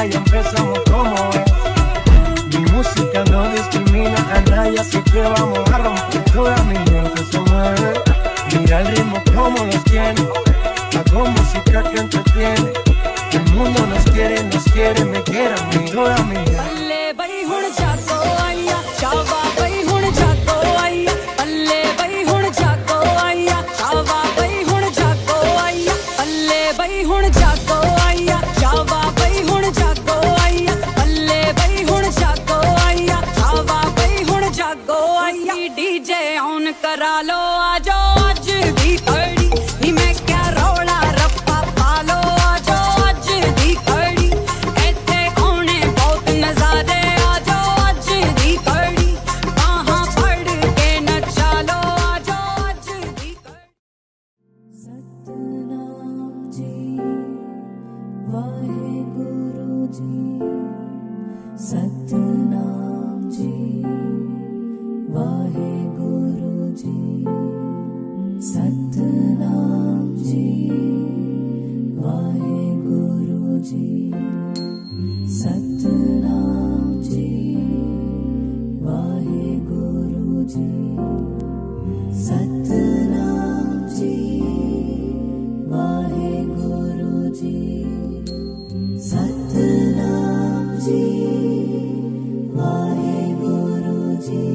y empezamos como es. Mi música no discrimina a nadie, así que vamos a romper. Toda mi gente se mueve, mira el ritmo como los tiene. Hago música que entretiene. El mundo nos quiere, me quiere a mí. Toda mi gente. पल्ले बई हुण जागो आइया, शावा बई हुण जागो आइया। पल्ले बई हुण जागो आइया, शावा बई हुण जागो आइया। पल्ले बई हुण जागो आइया, शावा बई हुण जागो आइया। पल्ले बई हुण जागो आइया, शावा बई हुण जागो आइया। डीजे ऑन करा लो, आ जाओ आज दी घड़ी। नी मैं क्या रौला रप्पा पालो, आ जाओ आज दी घड़ी। इत्थे आने बहुत नजारे, आ जाओ आज दी घड़ी। बाहां फड़ के नचा लो, आ जाओ आज दी घड़ी। सतनाम जी वाहेगुरु जी, सतनाम जी वाहेगुरु जी, सतनाम जी वाहेगुरु जी, सतनाम जी वाहेगुरु जी, सतनाम जी वाहेगुरु जी, सतनाम जी वाहेगुरु जी,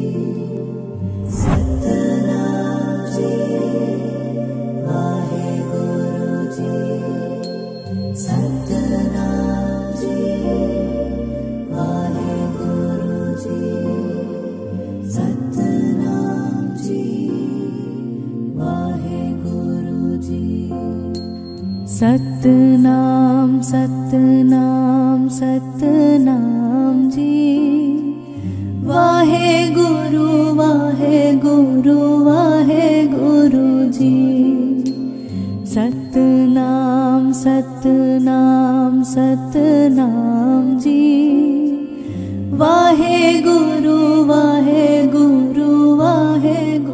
सतनाम जी वाहेगुरु जी, सतनाम जी वाहेगुरु जी, सतनाम जी वाहेगुरु जी। सतनाम सतनाम सतनाम जी वाहेगुरु वाहेगुरु वाहेगुरु जी, सतनाम सतनाम सतनाम जी वाहेगुरु वाहेगुरु वाहेगुरु।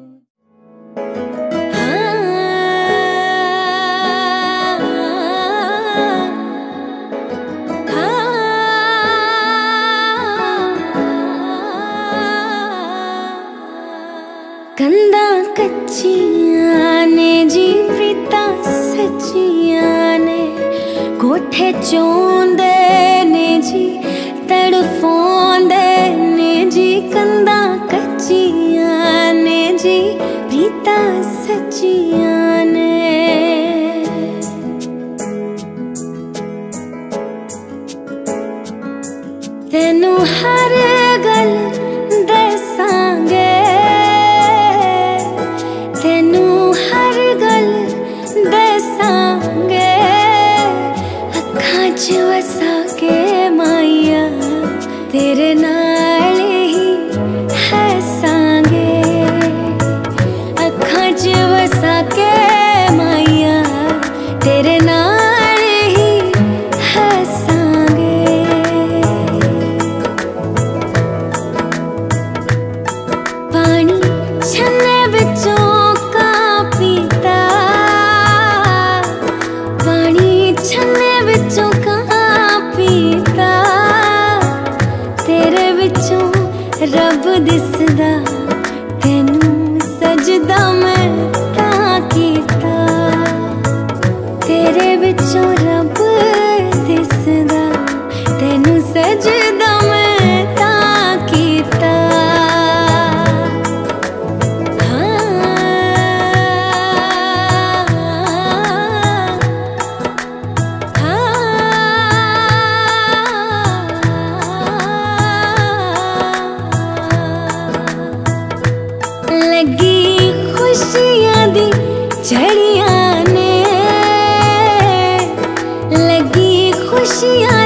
कंधा कच्चियां ने जी प्रीता सच्चियां ने, कोठे चोंदे ने जी तड़फोंदे ने जी। कंधा कच्चियां ने जी प्रीता सच्चियां ने, तेनू हर गल दसांगे, तेनू हर गल दसांगे। अखां च वसा के माइया तेरे नाल ही हसांगे। अखां च वसा के माइया तेरे नाल ही हसांगे। पानी छन्ने विचों का पीता, पानी छन्ने विचों का पीता। तेरे विचों रब दिसदा, तेनू सजदा मैं तां कीता। तेरे विचों रब दिसदा, तेनू सजदा मैं तां कीता। लगी खुशियां दी झड़ियां ने, लगी खुशियां